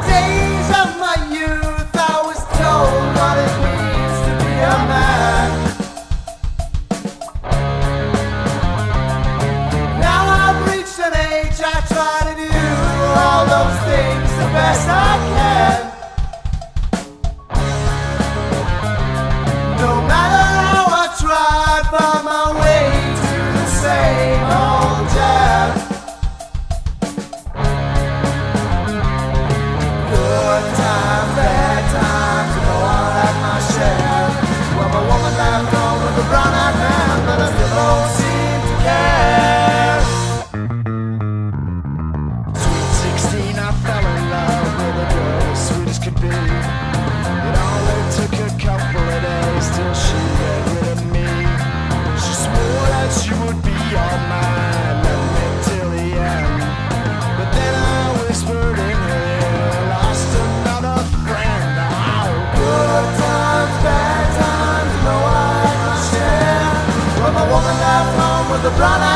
days of my youth I was told what it means to be a man. Now I've reached an age I try to do all those things the best I can. No matter how I try, I find my way to the same old jam. Good times, bad times, you know I had my share. Well, my woman left home with a brown-eyed man, but I still don't seem to care. Sweet 16, I fell in love with a girl as sweet as could be. It only took a couple of days till she got rid of me. She swore that she would be all mine, love me till the end. But then I whispered in her ear, lost another friend. Oh, good times, bad times, you know I had my share. Well, my woman left home with a brown eye.